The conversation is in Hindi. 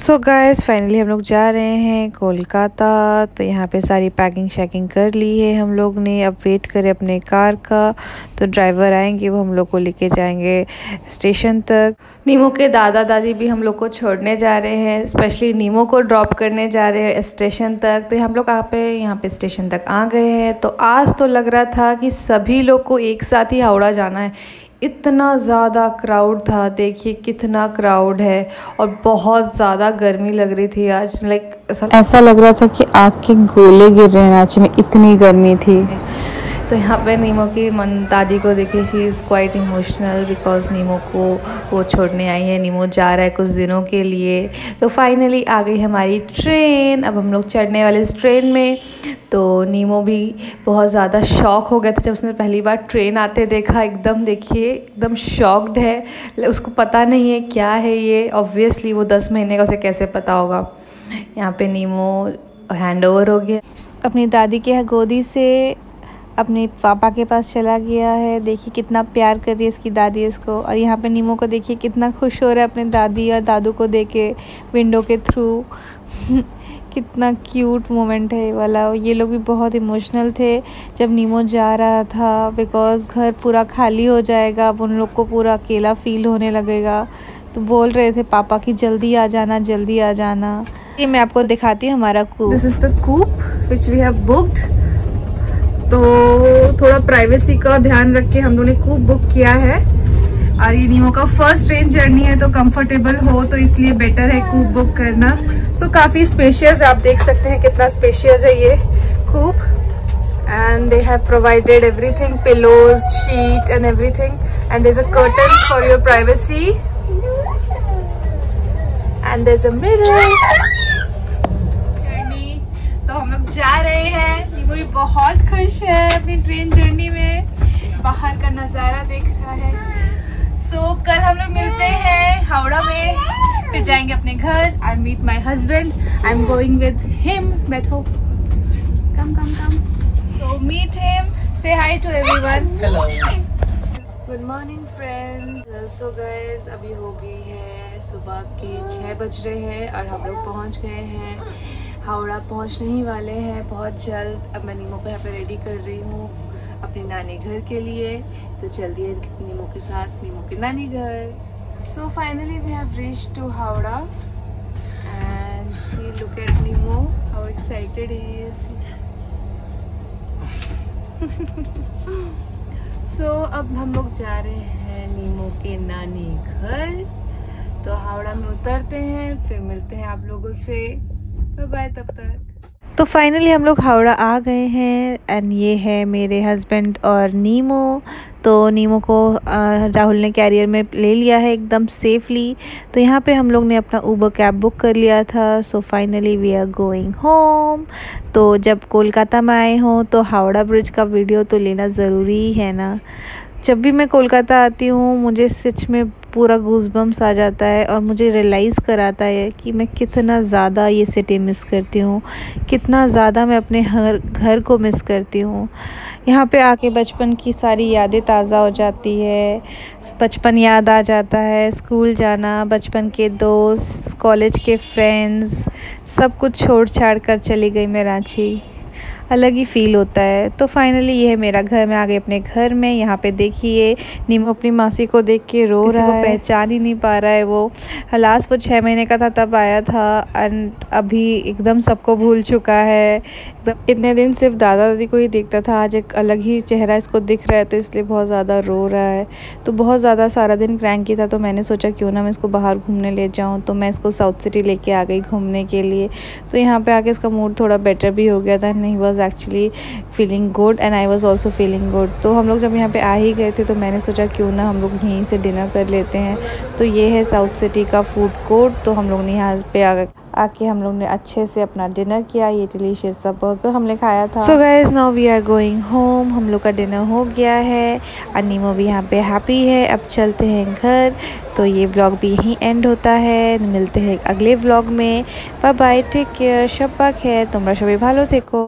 सो गाइस फाइनली हम लोग जा रहे हैं कोलकाता। तो यहाँ पे सारी पैकिंग शैकिंग कर ली है हम लोग ने। अब वेट करें अपने कार का, तो ड्राइवर आएंगे, वो हम लोग को लेके जाएंगे स्टेशन तक। नीमो के दादा दादी भी हम लोग को छोड़ने जा रहे हैं, स्पेशली नीमो को ड्रॉप करने जा रहे हैं स्टेशन तक। तो हम लोग यहाँ पे स्टेशन तक आ गए हैं। तो आज तो लग रहा था कि सभी लोग को एक साथ ही हावड़ा जाना है। इतना ज़्यादा क्राउड था, देखिए कितना क्राउड है, और बहुत ज़्यादा गर्मी लग रही थी आज। ऐसा लग रहा था कि आग के गोले गिर रहे हैं रांची में, इतनी गर्मी थी। तो यहाँ पे नीमो की दादी को देखिए, she is quite emotional because Nemo को वो छोड़ने आई है। नीमो जा रहा है कुछ दिनों के लिए। तो फाइनली आ गई हमारी ट्रेन। अब हम लोग चढ़ने वाले इस ट्रेन में। तो नीमो भी बहुत ज़्यादा शॉक हो गया था जब उसने पहली बार ट्रेन आते देखा। एकदम देखिए, एकदम शॉक्ड है, उसको पता नहीं है क्या है ये। ऑब्वियसली वो 10 महीने का, उसे कैसे पता होगा। यहाँ पे नीमो हैंड ओवर हो गया, अपनी दादी के गोदी से अपने पापा के पास चला गया है। देखिए कितना प्यार कर रही है इसकी दादी इसको। और यहाँ पे नीमो को देखिए कितना खुश हो रहा है अपने दादी और दादू को देख के विंडो के थ्रू। कितना क्यूट मोमेंट है ये वाला। ये लोग भी बहुत इमोशनल थे जब नीमो जा रहा था, बिकॉज़ घर पूरा खाली हो जाएगा। अब उन लोग को पूरा अकेला फील होने लगेगा। तो बोल रहे थे पापा की जल्दी आ जाना, जल्दी आ जाना। ये मैं आपको दिखाती हूँ हमारा coupe. This is the coupe which we have booked. तो थोड़ा प्राइवेसी का ध्यान रख के हम लोगों ने कूप बुक किया है। और ये नीमो का फर्स्ट ट्रेन जर्नी है, तो कंफर्टेबल हो तो इसलिए बेटर है कूप बुक करना। सो काफ़ी स्पेशियस, आप देख सकते हैं कितना स्पेशियस है ये coupe. And they have provided everything, pillows, sheet and everything. And there is a curtain for your privacy. And there is a mirror. तो हम लोग जा रहे हैं। नीमो भी बहुत खुश है अपनी ट्रेन जर्नी में, बाहर का नज़ारा देख रहा है। सो कल हम लोग मिलते हैं हावड़ा में, फिर जाएंगे अपने घर। I meet my husband, I am going with him. बैठो, come come come. So meet him, say hi to everyone. Hello, good morning friends. So guys अभी हो गई है सुबह के 6 बज रहे हैं और हम लोग पहुंच गए हैं हावड़ा। पहुंचने ही वाले हैं बहुत जल्द। अब मैं नीमो को यहाँ पे रेडी कर रही हूँ अपनी नानी घर के लिए। तो जल्दी है नीमो के साथ नीमो के नानी घर। So finally we have reached to Howrah and see, look at Nemo, how excited he is. So अब हम लोग जा रहे हैं नीमो के नानी घर। तो हावड़ा में उतरते हैं, फिर मिलते हैं आप लोगों से। बाय तब तक। तो फाइनली हम लोग हावड़ा आ गए हैं। एंड ये है मेरे हस्बैंड और नीमो। तो नीमो को राहुल ने कैरियर में ले लिया है एकदम सेफली। तो यहाँ पे हम लोग ने अपना उबर कैब बुक कर लिया था। So finally we are going home. तो जब कोलकाता में आए हों तो हावड़ा ब्रिज का वीडियो तो लेना ज़रूरी है ना। जब भी मैं कोलकाता आती हूँ मुझे सच में पूरा गूज़बम्स आ जाता है और मुझे रियलाइज़ कराता है कि मैं कितना ज़्यादा ये सिटी मिस करती हूँ, कितना ज़्यादा मैं अपने घर को मिस करती हूँ। यहाँ पे आके बचपन की सारी यादें ताज़ा हो जाती है। बचपन याद आ जाता है, स्कूल जाना, बचपन के दोस्त, कॉलेज के फ्रेंड्स, सब कुछ छोड़ छाड़ कर चली गई मैं रांची। अलग ही फ़ील होता है। तो फाइनली ये है मेरा घर। मैं आ गई अपने घर में। यहाँ पे देखिए नीमो अपनी मासी को देख के रो रहा है, पहचान ही नहीं पा रहा है। वो लास्ट वो 6 महीने का था तब आया था, एंड अभी एकदम सबको भूल चुका है। एकदम इतने दिन सिर्फ दादा दादी को ही देखता था, आज एक अलग ही चेहरा इसको दिख रहा है, तो इसलिए बहुत ज़्यादा रो रहा है। तो बहुत ज़्यादा सारा दिन क्रैंकी था, तो मैंने सोचा क्यों ना मैं इसको बाहर घूमने ले जाऊँ। तो मैं इसको साउथ सिटी लेके आ गई घूमने के लिए। तो यहाँ पे आके इसका मूड थोड़ा बेटर भी हो गया था, नहीं was actually feeling good and I was also feeling good. तो हम लोग जब यहाँ पे आ ही गए थे तो मैंने सोचा क्यों ना हम लोग यहीं से डिनर कर लेते हैं। तो ये है साउथ सिटी का फूड कोर्ट। तो हम लोग ने यहाँ पे आके हम लोग ने अच्छे से अपना डिनर किया। ये डिलीशियस सा बर्गर हमने खाया था। So guys now we are going home. हम लोग का डिनर हो गया है और नीमो भी यहाँ पे हैप्पी है। अब चलते हैं घर। तो ये व्लॉग भी यहीं एंड होता है। मिलते हैं अगले व्लॉग में। बाय बाय, टेक केयर, शब्बा खैर, তোমরা সবাই ভালো থেকো।